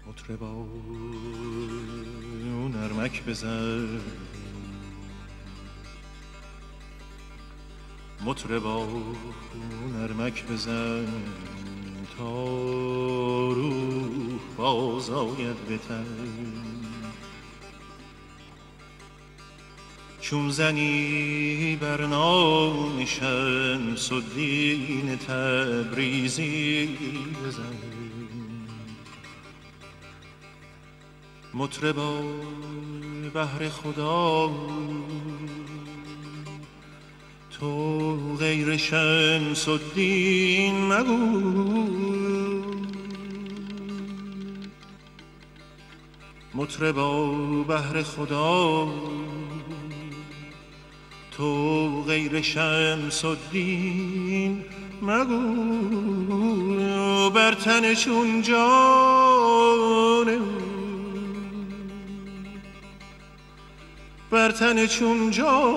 مطربا نرمک بزن، مطربا نرمک بزن تا روح باز آید به تن. چون زنی بر نام شمس الدین تبریزی بزن، مطربا بهر خدا تو غیر شمس الدین مگو. مطربا بهر خدا تو غیر شمس الدین مگو. بر تن چون جان، بر تن چون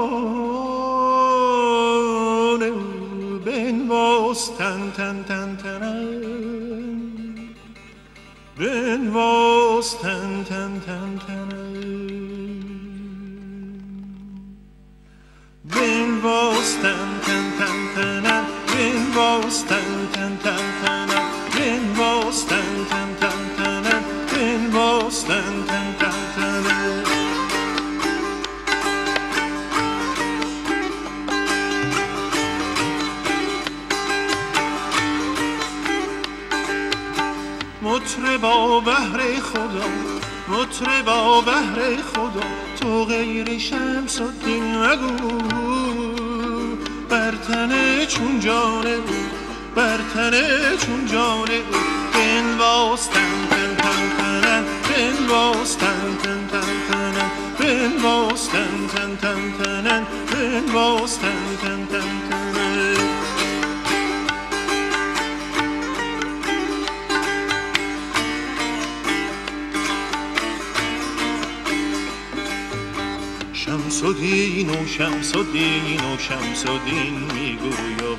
جان بنواز تن تن تن تنم، بنواز تن تن تن تنم، بنواز تن تن تن تنم، بنواز تن تن تن تنم، بنواز تن تن تن تنم، بنواز تن تن تن تنم. مطربا بهر خدا، مطربا بهر خدا تو غیر شمس الدین مگو. بر تن چون جان او، بر تن چون جان او بنواز تن تن تن تنم، بنواز تن تن تن تنم، بنواز تن تن تن تنم، بنواز تن تن تن تنم. شمس الدین و شمس الدین و شمس الدین میگوید،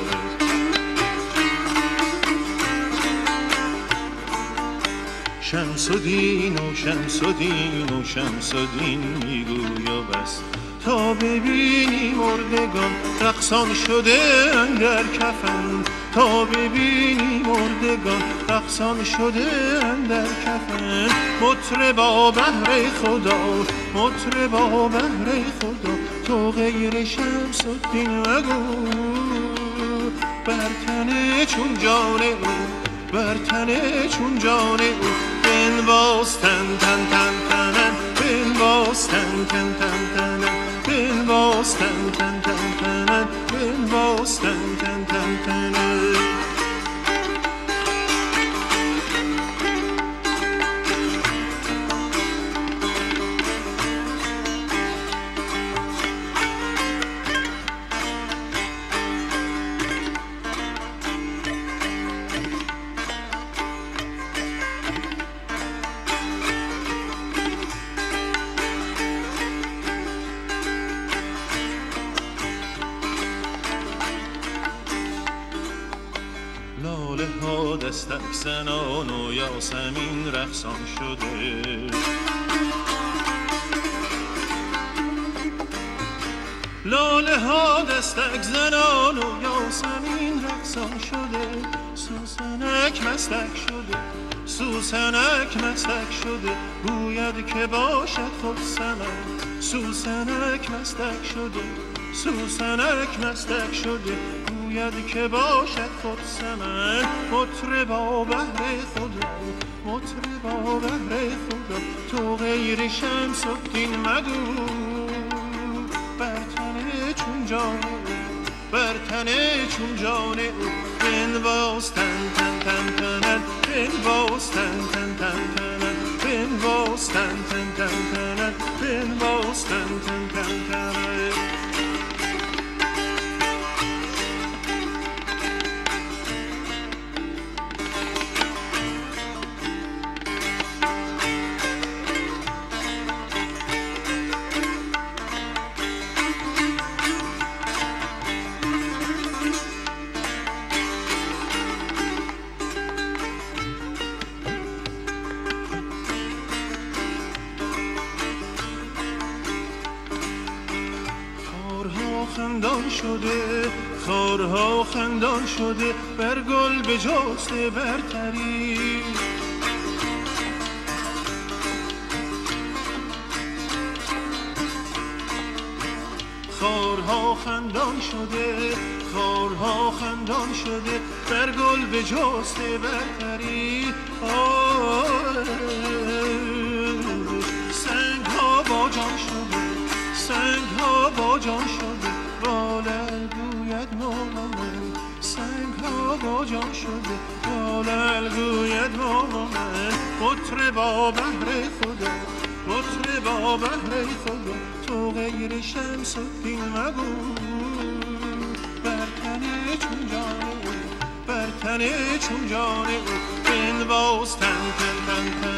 شمس الدین و شمس الدین و شمس الدین میگوید بس تا ببینی مردگان رقصان شده اندر کفن، تا ببینی مردگان رقصان شده اندر کفن. مطربا بهر خدا، مطربا بهر خدا تو غیر شمس الدین مگو. بر تن چون جان او، بر تن چون جان او بنواز تن تن تن تنم، بنواز تن تن تن تنم، بنواز تن تن تن تنم، بنواز تن تن تن تنم. لاله ها دستک زنان و یاسمین رقصان شده، لاله ها دستک زنان و یاسمین رقصان شده. سوسنک مستک شده، سوسنک مستک شده گوید که باشد خود سمن. سوسنک مستک شده، سوسنک مستک شده گوید که باشد خود سمن. مطربا بهر خدا، مطربا بهر خدا تو غیر شمس الدین مگو. بر تن چون جان او، بر تن چون جان او بنواز تن تن تن تنم، بنواز تن تن تن تنم، بنواز تن تن تن تنم، بنواز تن تن تن تنم. خندان شده، خارها خندان شده، بر گل بجسته برتری. خارها خندان شده، خارها خندان شده، بر گل بجسته برتری. سنگ ها با جان شده، سنگ ها با جان شده، بالل گوید مومن. سنگ ها با جان شده، بالل گوید مومن. مطربا بهر خدا، مطربا بهر خدا، تو غیر شمس الدین مگو. بر تنه چون جان او، بر تنه چون جان او، بنواز تن تن تن تن.